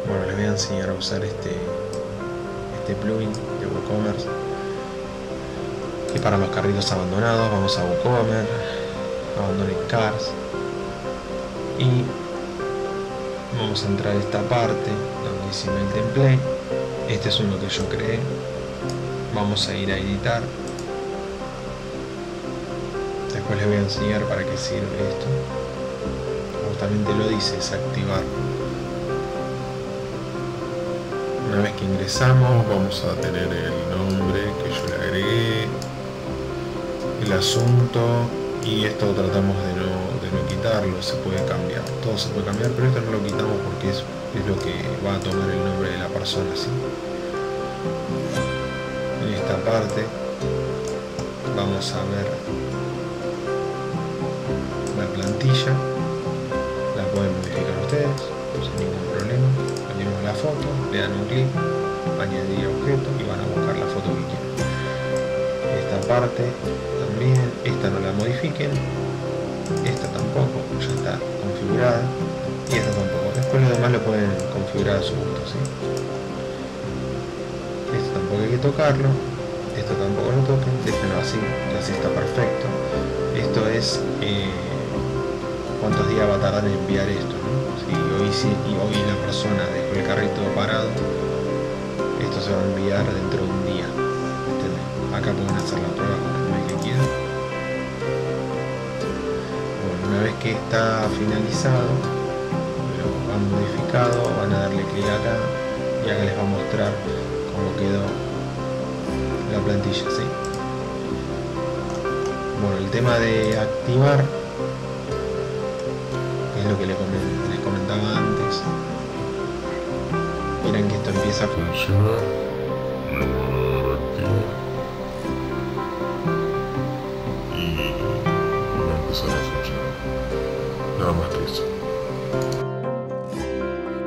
Bueno, les voy a enseñar a usar este plugin de WooCommerce, que para los carritos abandonados. Vamos a WooCommerce, Abandoned Cars, y vamos a entrar a esta parte donde dice Email Template. Este es uno que yo creé. Vamos a ir a editar. Después les voy a enseñar para qué sirve esto. Justamente lo dice, desactivar. Una vez que ingresamos, vamos a tener el nombre que yo le agregué, el asunto, y esto tratamos de no quitarlo. Se puede cambiar, todo se puede cambiar, pero esto no lo quitamos porque es lo que va a tomar el nombre de la persona, ¿sí? En esta parte vamos a ver la plantilla. La pueden modificar ustedes sin ningún problema. Ponemos la foto, le dan un clic, añadir objeto y van a buscar la foto que quieren. Esta parte también, esta no la modifiquen, esta tampoco, ya está configurada, y esta tampoco. Después lo demás lo pueden configurar a su gusto, ¿sí? Esto tampoco hay que tocarlo, esto tampoco lo toquen, déjenlo así, ya así está perfecto. Esto es cuántos días va a tardar en enviar esto, ¿no? Si hoy la persona dejó el carrito parado, esto se va a enviar dentro de un día. Acá pueden hacer la prueba con el mail que quieran. Bueno, una vez que está finalizado, lo han modificado, van a darle clic acá y acá les va a mostrar cómo quedó la plantilla, ¿sí? Bueno, el tema de activar es lo que les comentaba antes. Miren que esto empieza a funcionar. Le van a dar activo y va a empezar a funcionar. Nada más que eso.